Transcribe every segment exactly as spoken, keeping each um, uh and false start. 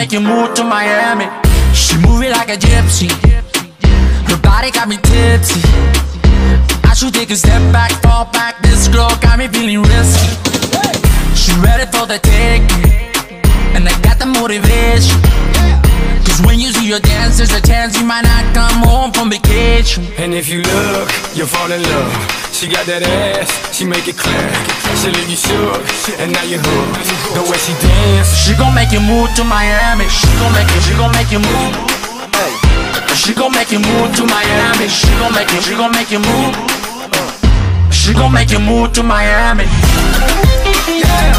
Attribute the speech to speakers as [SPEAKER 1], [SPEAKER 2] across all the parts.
[SPEAKER 1] make you move to Miami. She move it like a gypsy. Her body got me tipsy. I should take a step back, fall back. This girl got me feeling risky. She ready for the taking, and I got the motivation. Cause when you see your dance, there's a chance you might not come home from vacation.
[SPEAKER 2] And if you look, you'll fall in love. She got that ass, she make it clap. She leave you shook, and now you hooked. The way she dance,
[SPEAKER 1] she gon' make you move to Miami. She gon' make you, she gon' make you move. Hey. She gon' make you move to Miami. She gon' make you, she gon' make you move. She gon' make you move to Miami. Yeah.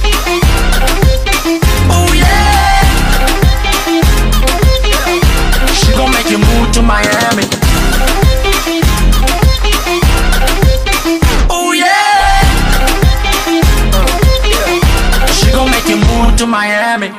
[SPEAKER 1] Oh yeah. She gon' make you move to Miami. Oh yeah. She gon' make you move to Miami.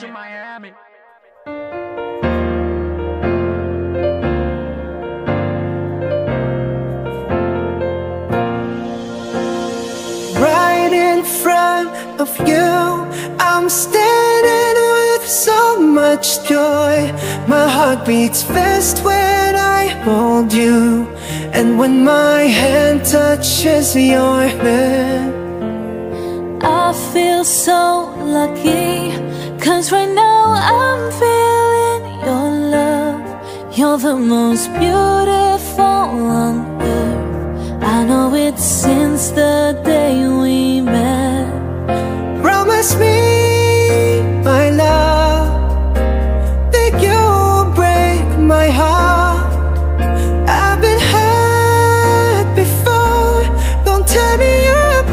[SPEAKER 3] Right in front of you, I'm standing with so much joy. My heart beats fast when I hold you, and when my hand touches your hand,
[SPEAKER 4] I feel so lucky, cause right now I'm feeling your love. You're the most beautiful on earth. I know it since the day we met.
[SPEAKER 3] Promise me, my love, that you'll break my heart. I've been hurt before, don't tear me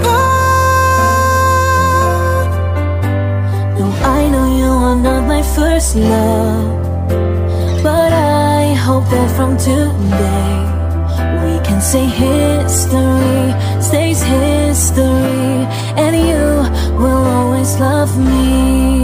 [SPEAKER 3] apart.
[SPEAKER 4] No, I know you are not my first love, but I hope that from today we can say history stays history, and you will always love me.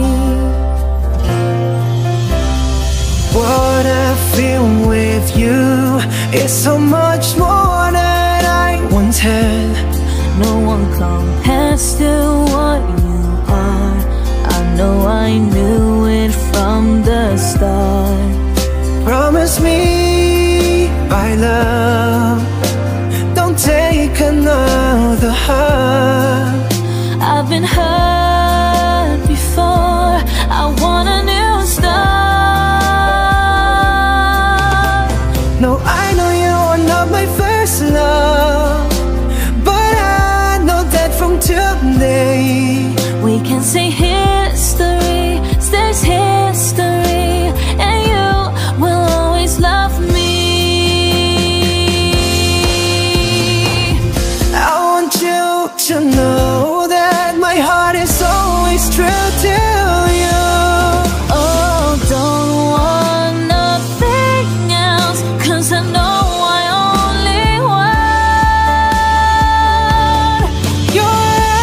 [SPEAKER 3] What I feel with you is so much more than I once had.
[SPEAKER 4] No one compares to what you are. I know I knew it from the start.
[SPEAKER 3] Promise me, my love, don't take another heart.
[SPEAKER 4] I've been hurt before, I want a new start.
[SPEAKER 3] No, I know you are not my first love, but I know that from today
[SPEAKER 4] we can say history stays history, and you will always love me.
[SPEAKER 3] To know that my heart is always true to you.
[SPEAKER 4] Oh, don't want nothing else, cause I know I only want
[SPEAKER 3] your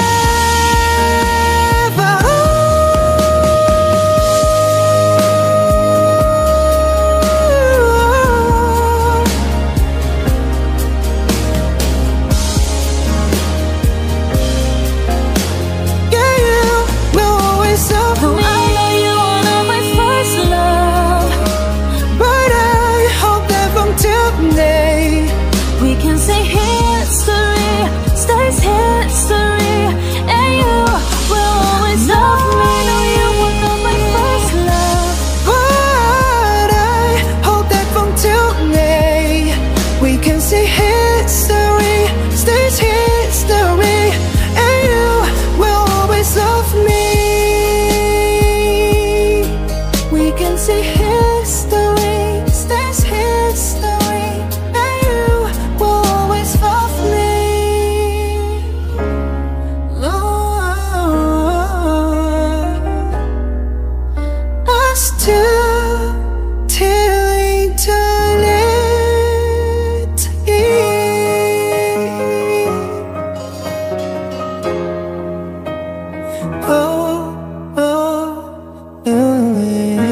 [SPEAKER 4] we can say history stays history, and you will always love me. I know you were not my first love,
[SPEAKER 3] but I hope that from today we can say history stays history, and you will always love me. We can say history stays history, and you will always love me. Lord, us two till eternity. Oh, oh, yeah.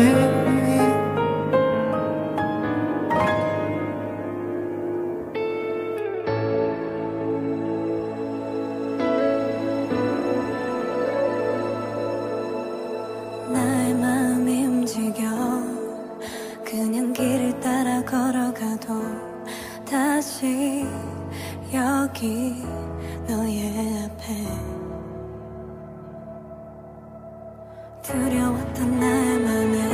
[SPEAKER 4] 날 맘이 그려왔던 나의 맘을